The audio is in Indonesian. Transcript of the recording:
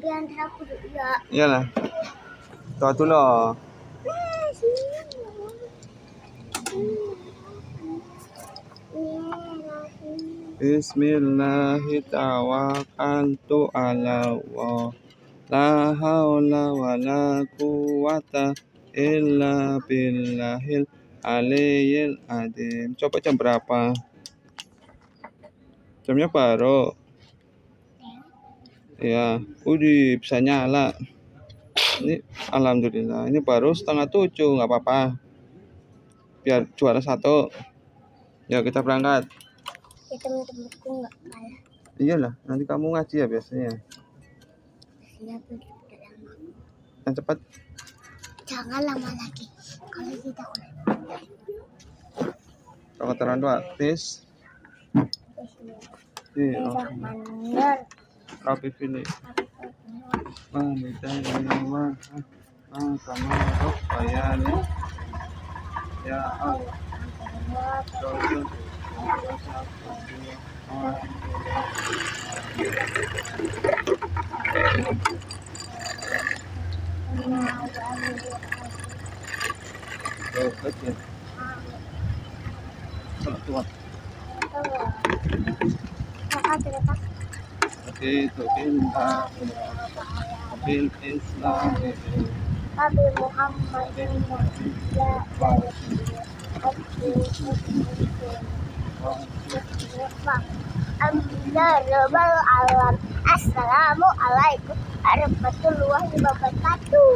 antar aku dulu ya. Iyalah. Tuh loh. Bismillahirrahmanirrahim. Ala Allah. La haula wala quwata illa billahil aliyil adzim. Coba jam berapa? Jamnya baru. Ya, bisa nyala. Ini alhamdulillah. Ini baru 6:30, nggak apa-apa. Biar juara 1. Ya kita berangkat. Ya temen-temenku nggak kalah. Iyalah, nanti kamu ngaji ya biasanya. Siap, tidak lama. Yang cepat. Jangan lama lagi. Kalau kita kuliah. Kalau terang dua, tis. Iya. Rapi pilih. Sama bayani. Ya Allah. Bil Islam Nabi Muhammadin Assalamualaikum warahmatullahi wabarakatuh.